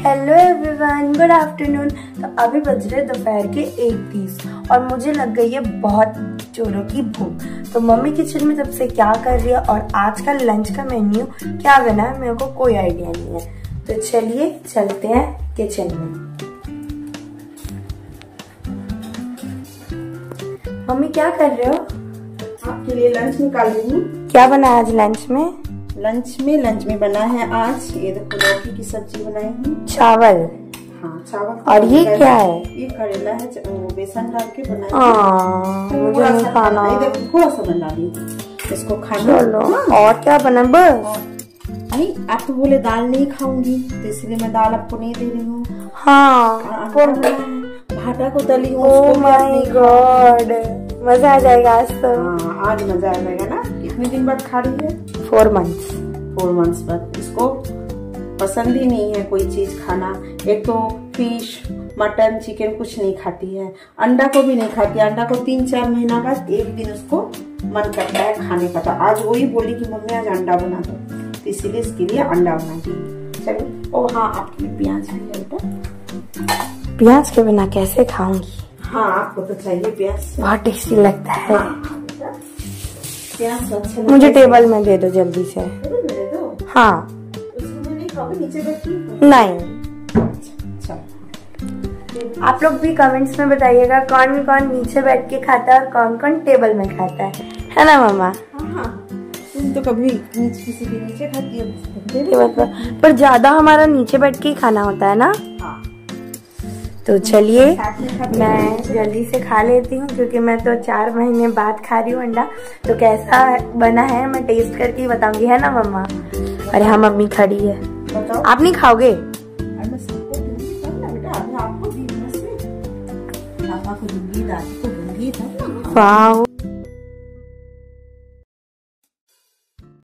Hello everyone, good afternoon. तो अभी बज रहे दोपहर के 1:30 और मुझे लग गई है बहुत जोरों की भूख। तो मम्मी किचन में तब से क्या कर रही है और आज का लंच का मेन्यू क्या बना है मेरे को कोई आइडिया नहीं है। तो चलिए चलते हैं किचन में। मम्मी क्या कर रहे हो? आपके लिए लंच निकाल रही हूँ। क्या बना है आज लंच में? लंच में बना है आज ये देखो लौकी की सब्जी बनाई हूँ, चावल। हाँ चावल। और ये क्या है? ये करेला है, बेसन डाल के बनाया। मुझे नहीं खाना। थोड़ा सा बना दी इसको खाना। चलो और क्या बना? बस नहीं, आप तो बोले दाल नहीं खाऊंगी तो इसलिए मैं दाल आपको नहीं दे रही हूँ। हाँ, भाटा को तली हूँ। ओह माय गॉड, मजा आ जाएगा आज तो। हाँ आज मजा आ जाएगा ना। कितने दिन बाद खा रही है? 4 months। 4 months बाद। इसको पसंद ही नहीं है कोई चीज खाना। एक तो फिश मटन चिकन कुछ नहीं खाती है, अंडा को भी नहीं खाती है। अंडा को 3-4 महीना बाद एक दिन उसको मन करता है खाने का। तो आज वही बोली कि मम्मी आज अंडा बना दो, तो इसीलिए इसके लिए अंडा बना दी। चलिए। ओ हाँ, आपके लिए प्याज भी है बेटा। प्याज के बिना कैसे खाऊंगी? हाँ आपको तो चाहिए प्याज, बहुत टेस्टी लगता है। प्याज अच्छा मुझे टेबल में दे दो जल्दी से। दे दो। हाँ। नहीं खाओगे, नीचे बैठिए। नहीं। अच्छा, आप लोग भी कमेंट्स में बताइएगा कौन कौन नीचे बैठ के खाता है और कौन कौन टेबल में खाता है ना मम्मा? हाँ तुम तो कभी किसी के नीचे खाती है, पर ज्यादा हमारा नीचे बैठ के ही खाना होता है ना। हाँ। तो चलिए मैं जल्दी से खा लेती हूँ क्योंकि मैं तो 4 महीने बाद खा रही हूँ अंडा। तो कैसा बना है मैं टेस्ट करके ही बताऊंगी, है ना मम्मा? अरे हाँ मम्मी खड़ी है। बताओ। आप नहीं खाओगे? वाह